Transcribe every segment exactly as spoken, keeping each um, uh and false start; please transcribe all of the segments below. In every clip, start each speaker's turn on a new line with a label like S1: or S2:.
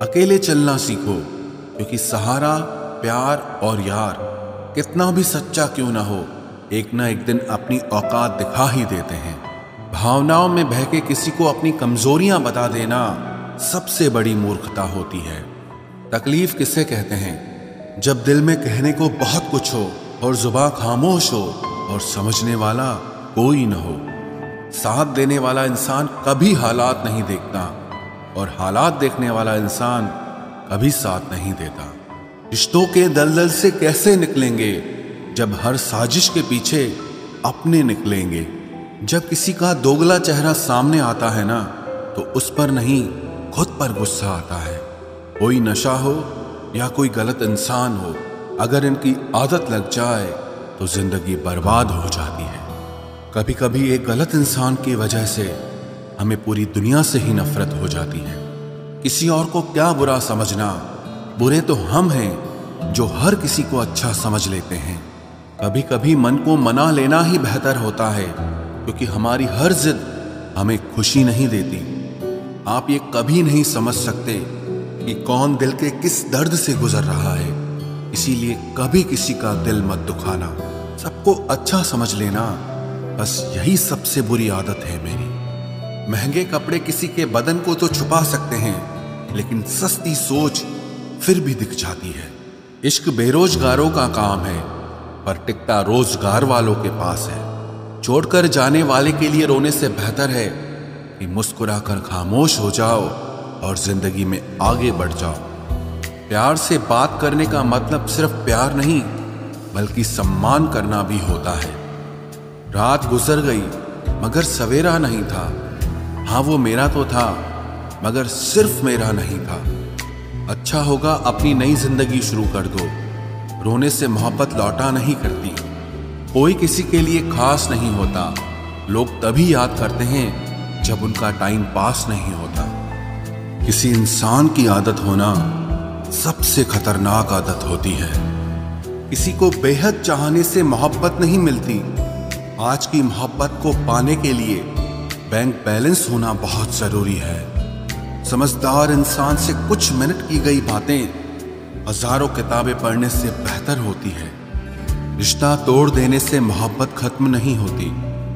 S1: अकेले चलना सीखो, क्योंकि सहारा, प्यार और यार कितना भी सच्चा क्यों ना हो, एक ना एक दिन अपनी औकात दिखा ही देते हैं। भावनाओं में बह के किसी को अपनी कमजोरियां बता देना सबसे बड़ी मूर्खता होती है। तकलीफ किसे कहते हैं? जब दिल में कहने को बहुत कुछ हो और जुबान खामोश हो और समझने वाला कोई न हो। साथ देने वाला इंसान कभी हालात नहीं देखता और हालात देखने वाला इंसान कभी साथ नहीं देता। रिश्तों के दलदल से कैसे निकलेंगे जब हर साजिश के पीछे अपने निकलेंगे। जब किसी का दोगला चेहरा सामने आता है ना, तो उस पर नहीं खुद पर गुस्सा आता है। कोई नशा हो या कोई गलत इंसान हो, अगर इनकी आदत लग जाए तो जिंदगी बर्बाद हो जाती है। कभी कभी एक गलत इंसान की वजह से हमें पूरी दुनिया से ही नफरत हो जाती है। किसी और को क्या बुरा समझना, बुरे तो हम हैं जो हर किसी को अच्छा समझ लेते हैं। कभी कभी मन को मना लेना ही बेहतर होता है, क्योंकि हमारी हर जिद हमें खुशी नहीं देती। आप ये कभी नहीं समझ सकते कि कौन दिल के किस दर्द से गुजर रहा है, इसीलिए कभी किसी का दिल मत दुखाना। सबको अच्छा समझ लेना, बस यही सबसे बुरी आदत है मेरी। महंगे कपड़े किसी के बदन को तो छुपा सकते हैं, लेकिन सस्ती सोच फिर भी दिख जाती है। इश्क बेरोजगारों का काम है, पर टिकता रोजगार वालों के पास है। छोड़कर जाने वाले के लिए रोने से बेहतर है कि मुस्कुराकर खामोश हो जाओ और जिंदगी में आगे बढ़ जाओ। प्यार से बात करने का मतलब सिर्फ प्यार नहीं, बल्कि सम्मान करना भी होता है। रात गुजर गई मगर सवेरा नहीं था। हाँ, वो मेरा तो था, मगर सिर्फ मेरा नहीं था। अच्छा होगा अपनी नई जिंदगी शुरू कर दो। रोने से मोहब्बत लौटा नहीं करती। कोई किसी के लिए खास नहीं होता। लोग तभी याद करते हैं जब उनका टाइम पास नहीं होता। किसी इंसान की आदत होना सबसे खतरनाक आदत होती है। किसी को बेहद चाहने से मोहब्बत नहीं मिलती। आज की मोहब्बत को पाने के लिए बैंक बैलेंस होना बहुत जरूरी है। समझदार इंसान से कुछ मिनट की गई बातें हजारों किताबें पढ़ने से बेहतर होती है। रिश्ता तोड़ देने से मोहब्बत खत्म नहीं होती।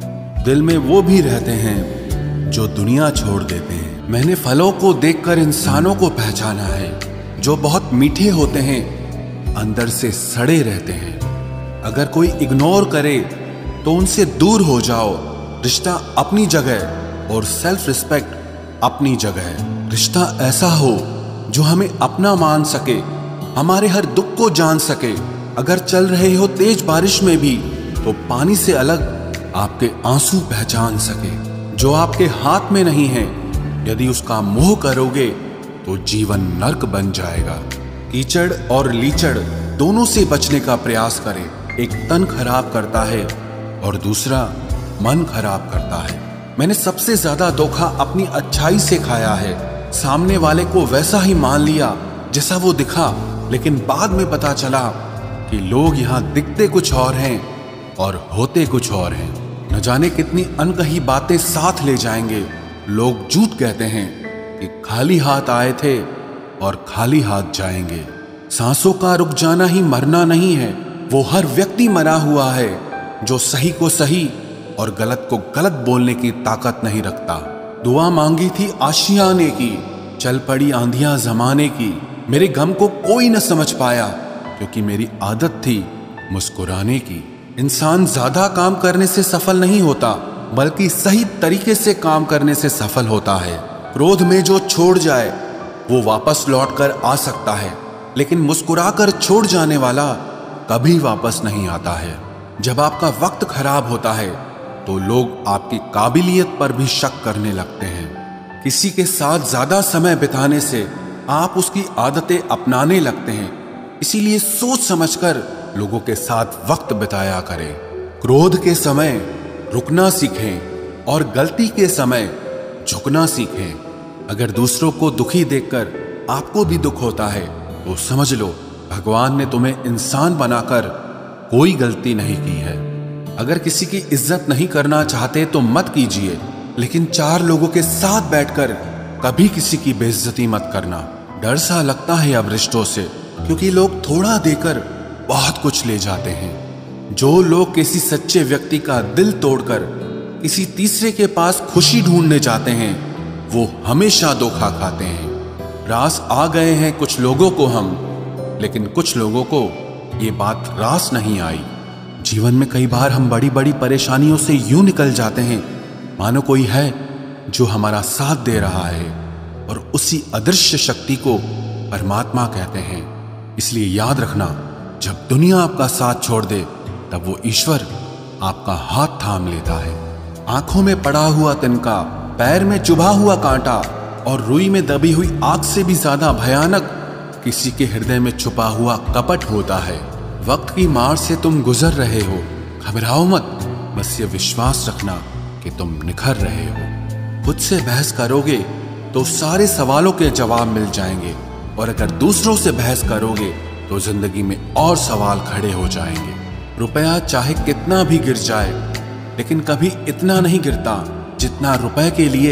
S1: दिल में वो भी रहते हैं जो दुनिया छोड़ देते हैं। मैंने फलों को देखकर इंसानों को पहचाना है, जो बहुत मीठे होते हैं, अंदर से सड़े रहते हैं। अगर कोई इग्नोर करे तो उनसे दूर हो जाओ। रिश्ता अपनी जगह और सेल्फ रिस्पेक्ट अपनी जगह। रिश्ता ऐसा हो जो हमें अपना मान सके, हमारे हर दुख को जान सके। अगर चल रहे हो तेज बारिश में भी, तो पानी से अलग आपके आंसू पहचान सके। जो आपके हाथ में नहीं है, यदि उसका मोह करोगे तो जीवन नर्क बन जाएगा। कीचड़ और लीचड़ दोनों से बचने का प्रयास करें। एक तन खराब करता है और दूसरा मन खराब करता है। मैंने सबसे ज्यादा धोखा अपनी अच्छाई से खाया है। सामने वाले को वैसा ही मान लिया जैसा वो दिखा, लेकिन बाद में पता चला कि लोग यहाँ दिखते कुछ और हैं और होते कुछ और हैं। न जाने कितनी अनकही बातें साथ ले जाएंगे। लोग झूठ कहते हैं कि खाली हाथ आए थे और खाली हाथ जाएंगे। सांसों का रुक जाना ही मरना नहीं है। वो हर व्यक्ति मरा हुआ है जो सही को सही और गलत को गलत बोलने की ताकत नहीं रखता। दुआ मांगी थी आशियाने की, चल पड़ी आंधियां जमाने की। मेरे गम को कोई न समझ पाया, क्योंकि मेरी आदत थी मुस्कुराने की। इंसान ज्यादा काम करने से सफल नहीं होता, बल्कि सही तरीके से काम करने से सफल होता है। क्रोध में जो छोड़ जाए वो वापस लौट कर आ सकता है, लेकिन मुस्कुराकर छोड़ जाने वाला कभी वापस नहीं आता है। जब आपका वक्त खराब होता है तो लोग आपकी काबिलियत पर भी शक करने लगते हैं। किसी के साथ ज्यादा समय बिताने से आप उसकी आदतें अपनाने लगते हैं। इसीलिए सोच समझकर लोगों के साथ वक्त बिताया करें। क्रोध के समय रुकना सीखें और गलती के समय झुकना सीखें। अगर दूसरों को दुखी देखकर आपको भी दुख होता है तो समझ लो भगवान ने तुम्हें इंसान बनाकर कोई गलती नहीं की है। अगर किसी की इज्जत नहीं करना चाहते तो मत कीजिए, लेकिन चार लोगों के साथ बैठकर कभी किसी की बेइज्जती मत करना। डर सा लगता है अब रिश्तों से, क्योंकि लोग थोड़ा देकर बहुत कुछ ले जाते हैं। जो लोग किसी सच्चे व्यक्ति का दिल तोड़कर किसी तीसरे के पास खुशी ढूंढने जाते हैं, वो हमेशा धोखा खाते हैं। रास आ गए हैं कुछ लोगों को हम, लेकिन कुछ लोगों को ये बात रास नहीं आई। जीवन में कई बार हम बड़ी बड़ी परेशानियों से यूं निकल जाते हैं मानो कोई है जो हमारा साथ दे रहा है, और उसी अदृश्य शक्ति को परमात्मा कहते हैं। इसलिए याद रखना, जब दुनिया आपका साथ छोड़ दे तब वो ईश्वर आपका हाथ थाम लेता है। आंखों में पड़ा हुआ तिनका, पैर में चुभा हुआ कांटा और रुई में दबी हुई आग से भी ज्यादा भयानक किसी के हृदय में छुपा हुआ कपट होता है। वक्त की मार से तुम गुजर रहे हो, घबराओ मत, बस ये विश्वास रखना कि तुम निखर रहे हो। खुद से बहस करोगे तो सारे सवालों के जवाब मिल जाएंगे, और अगर दूसरों से बहस करोगे तो जिंदगी में और सवाल खड़े हो जाएंगे। रुपया चाहे कितना भी गिर जाए, लेकिन कभी इतना नहीं गिरता जितना रुपए के लिए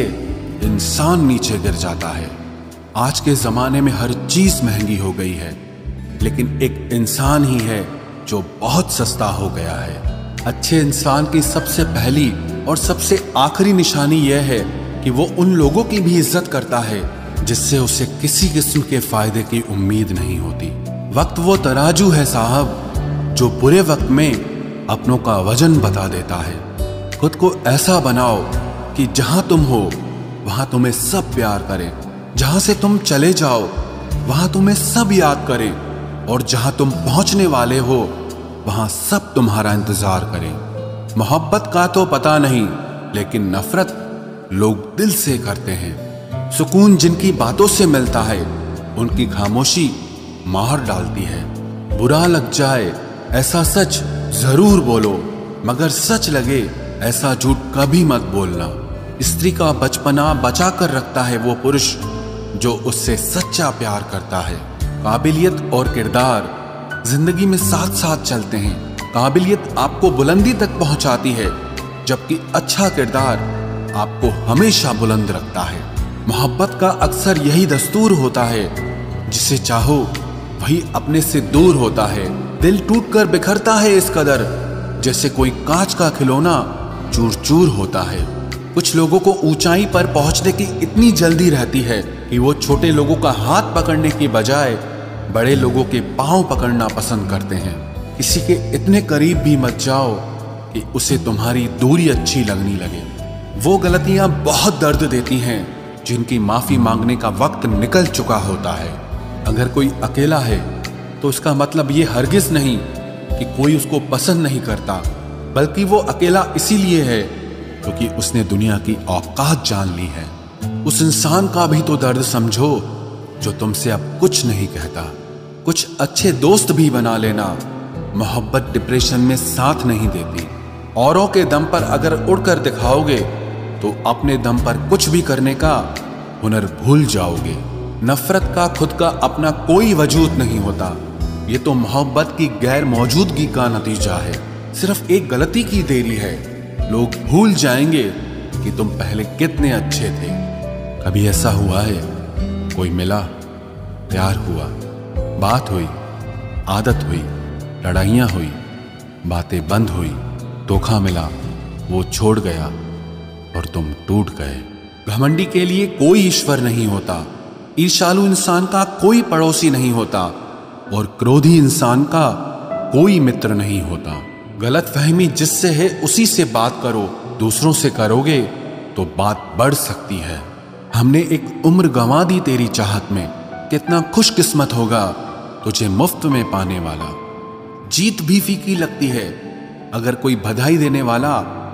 S1: इंसान नीचे गिर जाता है। आज के जमाने में हर चीज महंगी हो गई है, लेकिन एक इंसान ही है जो बहुत सस्ता हो गया है। अच्छे इंसान की सबसे पहली और सबसे आखिरी निशानी यह है कि वो उन लोगों की भी इज्जत करता है जिससे उसे किसी किस्म के फायदे की उम्मीद नहीं होती। वक्त वो तराजू है साहब जो बुरे वक्त में अपनों का वजन बता देता है। खुद को ऐसा बनाओ कि जहां तुम हो वहां तुम्हें सब प्यार करें, जहां से तुम चले जाओ वहां तुम्हें सब याद करें, और जहां तुम पहुंचने वाले हो वहां सब तुम्हारा इंतजार करें। मोहब्बत का तो पता नहीं, लेकिन नफरत लोग दिल से करते हैं। सुकून जिनकी बातों से मिलता है उनकी खामोशी मार डालती है। बुरा लग जाए ऐसा सच जरूर बोलो, मगर सच लगे ऐसा झूठ कभी मत बोलना। स्त्री का बचपना बचा कर रखता है वो पुरुष जो उससे सच्चा प्यार करता है। काबिलियत और किरदार जिंदगी में साथ साथ चलते हैं। काबिलियत आपको बुलंदी तक पहुंचाती है, जबकि अच्छा किरदार आपको हमेशा बुलंद रखता है। मोहब्बत का अक्सर यही दस्तूर होता है, जिसे चाहो वही अपने से दूर होता है। दिल टूटकर बिखरता है इस कदर, जैसे कोई कांच का खिलौना चूर चूर होता है। कुछ लोगों को ऊंचाई पर पहुंचने की इतनी जल्दी रहती है कि वो छोटे लोगों का हाथ पकड़ने की बजाय बड़े लोगों के पांव पकड़ना पसंद करते हैं। किसी के इतने करीब भी मत जाओ कि उसे तुम्हारी दूरी अच्छी लगने लगे। वो गलतियां बहुत दर्द देती हैं जिनकी माफी मांगने का वक्त निकल चुका होता है। अगर कोई अकेला है तो उसका मतलब ये हरगिज नहीं कि कोई उसको पसंद नहीं करता, बल्कि वो अकेला इसीलिए है क्योंकि उसने दुनिया की औकात जान ली है। उस इंसान का भी तो दर्द समझो जो तुमसे अब कुछ नहीं कहता। कुछ अच्छे दोस्त भी बना लेना। मोहब्बत डिप्रेशन में साथ नहीं देती। औरों के दम पर अगर उड़कर दिखाओगे तो अपने दम पर कुछ भी करने का हुनर भूल जाओगे। नफरत का खुद का अपना कोई वजूद नहीं होता। ये तो मोहब्बत की गैर मौजूदगी का नतीजा है। सिर्फ एक गलती की देरी है। लोग भूल जाएंगे कि तुम पहले कितने अच्छे थे। कभी ऐसा हुआ है कोई मिला, प्यार हुआ, बात हुई, आदत हुई, लड़ाइयाँ हुई, बातें बंद हुई, धोखा मिला, वो छोड़ गया और तुम टूट गए। घमंडी के लिए कोई ईश्वर नहीं होता। ईर्ष्यालु इंसान का कोई पड़ोसी नहीं होता, और क्रोधी इंसान का कोई मित्र नहीं होता। गलत फहमी जिससे है उसी से बात करो। दूसरों से करोगे तो बात बढ़ सकती है। हमने एक उम्र गंवा दी तेरी चाहत में। कितना खुशकिस्मत होगा तुझे मुफ्त में पाने वाला। जीत भी फीकी लगती है अगर कोई बधाई देने वाला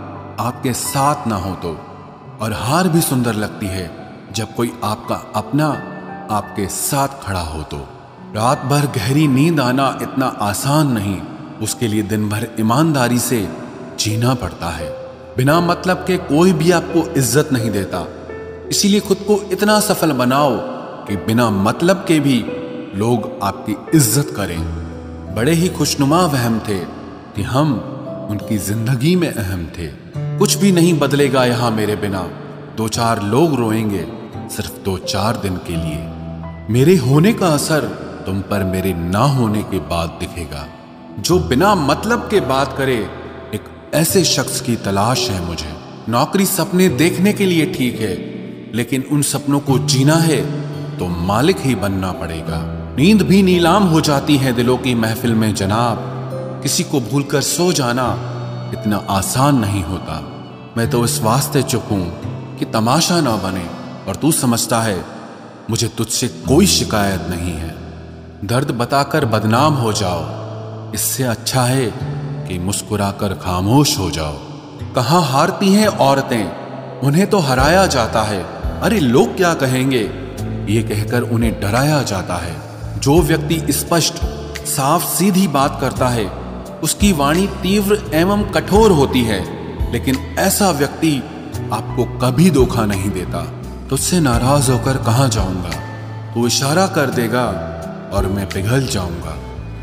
S1: आपके साथ ना हो तो, और हार भी सुंदर लगती है जब कोई आपका अपना आपके साथ खड़ा हो तो। रात भर गहरी नींद आना इतना आसान नहीं, उसके लिए दिन भर ईमानदारी से जीना पड़ता है। बिना मतलब के कोई भी आपको इज्जत नहीं देता, इसीलिए खुद को इतना सफल बनाओ कि बिना मतलब के भी लोग आपकी इज्जत करें। बड़े ही खुशनुमा वहम थे कि हम उनकी जिंदगी में अहम थे। कुछ भी नहीं बदलेगा यहाँ मेरे बिना। दो चार लोग रोएंगे सिर्फ दो चार दिन के लिए। मेरे होने का असर तुम पर मेरे ना होने के बाद दिखेगा। जो बिना मतलब के बात करे, एक ऐसे शख्स की तलाश है मुझे। नौकरी सपने देखने के लिए ठीक है, लेकिन उन सपनों को जीना है तो मालिक ही बनना पड़ेगा। नींद भी नीलाम हो जाती है दिलों की महफिल में जनाब। किसी को भूलकर सो जाना इतना आसान नहीं होता। मैं तो इस वास्ते चुप हूं कि तमाशा ना बने, और तू समझता है मुझे तुझसे कोई शिकायत नहीं है। दर्द बताकर बदनाम हो जाओ, इससे अच्छा है कि मुस्कुराकर खामोश हो जाओ। कहाँ हारती हैं औरतें, उन्हें तो हराया जाता है। अरे लोग क्या कहेंगे, ये कहकर उन्हें डराया जाता है। जो व्यक्ति स्पष्ट साफ सीधी बात करता है, उसकी वाणी तीव्र एवं कठोर होती है, लेकिन ऐसा व्यक्ति आपको कभी धोखा नहीं देता। तुझसे नाराज होकर कहाँ जाऊंगा, तू इशारा कर देगा और मैं पिघल जाऊंगा।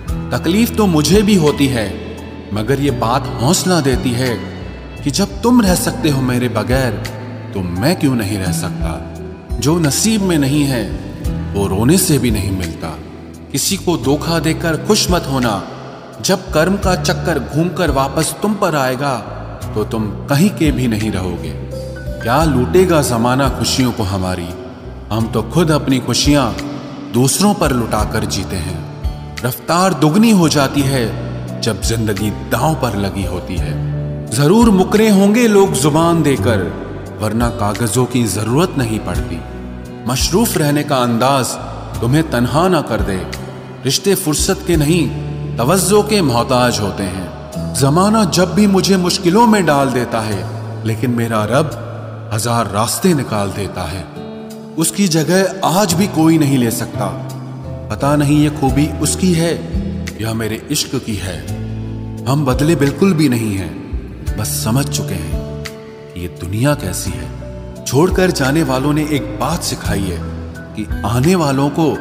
S1: तकलीफ तो मुझे भी होती है, मगर ये बात हौसला देती है कि जब तुम रह सकते हो मेरे बगैर, तो मैं क्यों नहीं रह सकता। जो नसीब में नहीं है वो रोने से भी नहीं मिलता। किसी को धोखा देकर खुश मत होना। जब कर्म का चक्कर घूमकर वापस तुम पर आएगा तो तुम कहीं के भी नहीं रहोगे। क्या लूटेगा जमाना खुशियों को हमारी, हम तो खुद अपनी खुशियां दूसरों पर लुटाकर जीते हैं। रफ्तार दुगनी हो जाती है जब जिंदगी दांव पर लगी होती है। जरूर मुकरे होंगे लोग जुबान देकर, वरना कागजों की जरूरत नहीं पड़ती। मशरूफ रहने का अंदाज तुम्हें तन्हा ना कर दे। रिश्ते फुर्सत के नहीं, तवज्जो के मोहताज होते हैं। जमाना जब भी मुझे मुश्किलों में डाल देता है, लेकिन मेरा रब हजार रास्ते निकाल देता है। उसकी जगह आज भी कोई नहीं ले सकता। पता नहीं ये खूबी उसकी है या मेरे इश्क की है। हम बदले बिल्कुल भी नहीं हैं, बस समझ चुके हैं कि ये दुनिया कैसी है। छोड़कर जाने वालों ने एक बात सिखाई है कि आने वालों को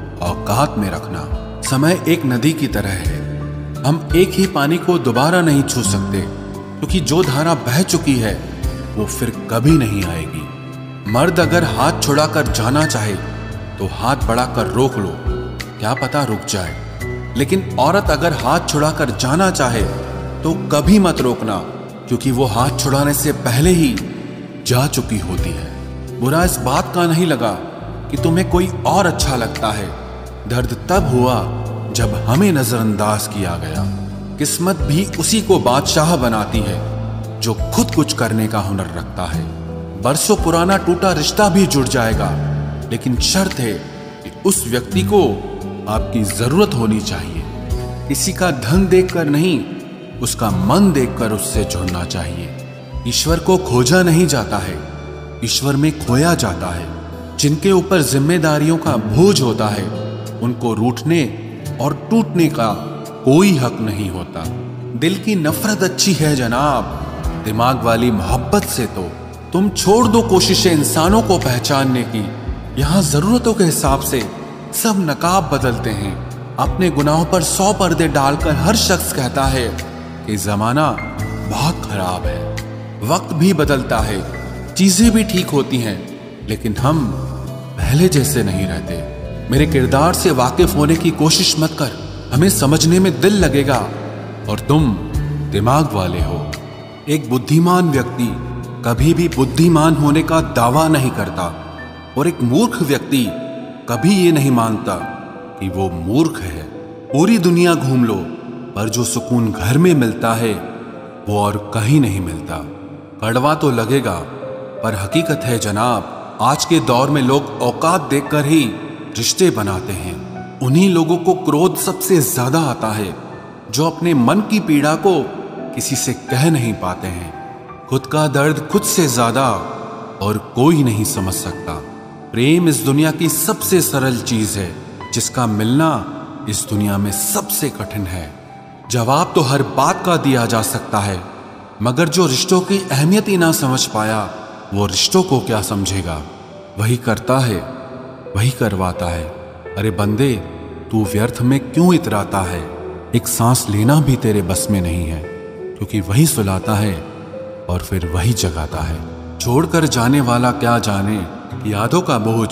S1: औकात में रखना। समय एक नदी की तरह है, हम एक ही पानी को दोबारा नहीं छू सकते, क्योंकि जो धारा बह चुकी है वो फिर कभी नहीं आएगी। मर्द अगर हाथ छुड़ाकर जाना चाहे तो हाथ बढ़ाकर रोक लो, क्या पता रुक जाए। लेकिन औरत अगर हाथ छुड़ाकर जाना चाहे तो कभी मत रोकना, क्योंकि वो हाथ छुड़ाने से पहले ही जा चुकी होती है। बुरा इस बात का नहीं लगा कि तुम्हें कोई और अच्छा लगता है। दर्द तब हुआ जब हमें नजरअंदाज किया गया। किस्मत भी उसी को बादशाह बनाती है जो खुद कुछ करने का हुनर रखता है। बरसों पुराना टूटा रिश्ता भी जुड़ जाएगा, लेकिन शर्त है कि उस व्यक्ति को आपकी जरूरत होनी चाहिए। किसी का धन देखकर नहीं, उसका मन देखकर उससे जुड़ना चाहिए। ईश्वर को खोजा नहीं जाता है, ईश्वर में खोया जाता है। जिनके ऊपर जिम्मेदारियों का बोझ होता है, उनको रूठने और टूटने का कोई हक नहीं होता। दिल की नफरत अच्छी है जनाब, दिमाग वाली मोहब्बत से तो तुम छोड़ दो कोशिशें इंसानों को पहचानने की। यहाँ जरूरतों के हिसाब से सब नकाब बदलते हैं। अपने गुनाहों पर सौ पर्दे डालकर हर शख्स कहता है कि जमाना बहुत खराब है। वक्त भी बदलता है, चीजें भी ठीक होती हैं, लेकिन हम पहले जैसे नहीं रहते। मेरे किरदार से वाकिफ होने की कोशिश मत कर, हमें समझने में दिल लगेगा और तुम दिमाग वाले हो। एक बुद्धिमान व्यक्ति कभी भी बुद्धिमान होने का दावा नहीं करता, और एक मूर्ख व्यक्ति कभी ये नहीं मानता कि वो मूर्ख है। पूरी दुनिया घूम लो, पर जो सुकून घर में मिलता है वो और कहीं नहीं मिलता। कड़वा तो लगेगा, पर हकीकत है जनाब। आज के दौर में लोग औकात देखकर ही रिश्ते बनाते हैं। उन्हीं लोगों को क्रोध सबसे ज्यादा आता है जो अपने मन की पीड़ा को किसी से कह नहीं पाते हैं। खुद का दर्द खुद से ज्यादा और कोई नहीं समझ सकता। प्रेम इस दुनिया की सबसे सरल चीज है, जिसका मिलना इस दुनिया में सबसे कठिन है। जवाब तो हर बात का दिया जा सकता है, मगर जो रिश्तों की अहमियत ही ना समझ पाया, वो रिश्तों को क्या समझेगा। वही करता है, वही करवाता है। अरे बंदे, तू व्यर्थ में क्यों इतराता है। एक सांस लेना भी तेरे बस में नहीं है, क्योंकि वही सुलाता है और फिर वही जगाता है। छोड़कर जाने वाला क्या जाने, यादों का बोझ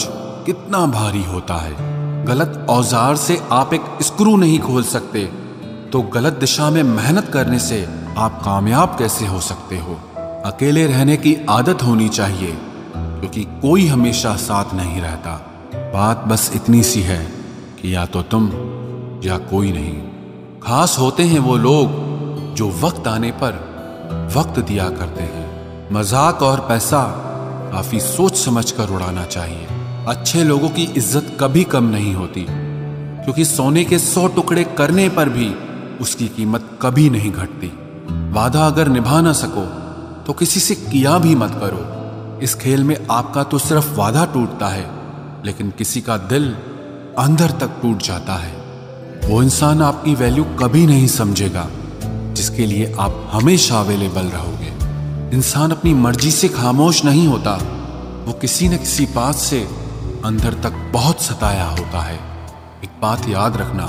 S1: कितना भारी होता है। गलत औजार से आप एक स्क्रू नहीं खोल सकते, तो गलत दिशा में मेहनत करने से आप कामयाब कैसे हो सकते हो। अकेले रहने की आदत होनी चाहिए, क्योंकि कोई हमेशा साथ नहीं रहता। बात बस इतनी सी है कि या तो तुम या कोई नहीं। खास होते हैं वो लोग जो वक्त आने पर वक्त दिया करते हैं। मजाक और पैसा काफी सोच समझ कर उड़ाना चाहिए। अच्छे लोगों की इज्जत कभी कम नहीं होती, क्योंकि सोने के सौ टुकड़े करने पर भी उसकी कीमत कभी नहीं घटती। वादा अगर निभा ना सको तो किसी से किया भी मत करो। इस खेल में आपका तो सिर्फ वादा टूटता है, लेकिन किसी का दिल अंदर तक टूट जाता है। वो इंसान आपकी वैल्यू कभी नहीं समझेगा जिसके लिए आप हमेशा अवेलेबल रहोगे। इंसान अपनी मर्जी से खामोश नहीं होता, वो किसी न किसी बात से अंदर तक बहुत सताया होता है। एक बात याद रखना,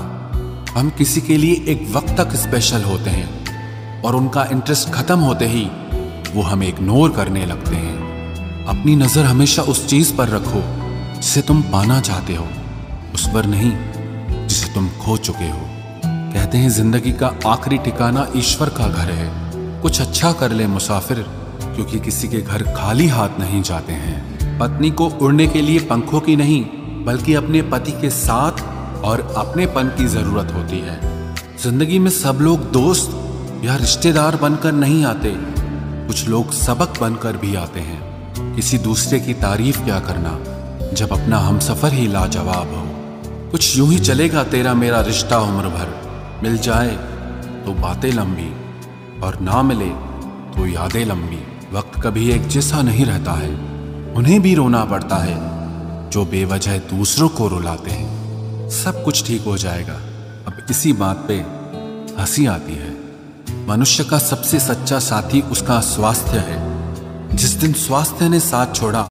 S1: हम किसी के लिए एक वक्त तक स्पेशल होते हैं और उनका इंटरेस्ट खत्म होते ही वो हमें इग्नोर करने लगते हैं। अपनी नजर हमेशा उस चीज पर रखो जिसे तुम पाना चाहते हो, उस पर नहीं जिसे तुम खो चुके हो। कहते हैं जिंदगी का आखिरी ठिकाना ईश्वर का घर है। कुछ अच्छा कर ले मुसाफिर, क्योंकि किसी के घर खाली हाथ नहीं जाते हैं। पत्नी को उड़ने के लिए पंखों की नहीं, बल्कि अपने पति के साथ और अपनेपन की जरूरत होती है। जिंदगी में सब लोग दोस्त या रिश्तेदार बनकर नहीं आते, कुछ लोग सबक बनकर भी आते हैं। किसी दूसरे की तारीफ क्या करना जब अपना हमसफर ही लाजवाब हो। कुछ यूं ही चलेगा तेरा मेरा रिश्ता उम्र भर, मिल जाए तो बातें लंबी और ना मिले तो यादें लंबी। वक्त कभी एक जैसा नहीं रहता है, उन्हें भी रोना पड़ता है जो बेवजह दूसरों को रुलाते हैं। सब कुछ ठीक हो जाएगा। अब इसी बात पे हंसी आती है। मनुष्य का सबसे सच्चा साथी उसका स्वास्थ्य है। जिस दिन स्वास्थ्य ने साथ छोड़ा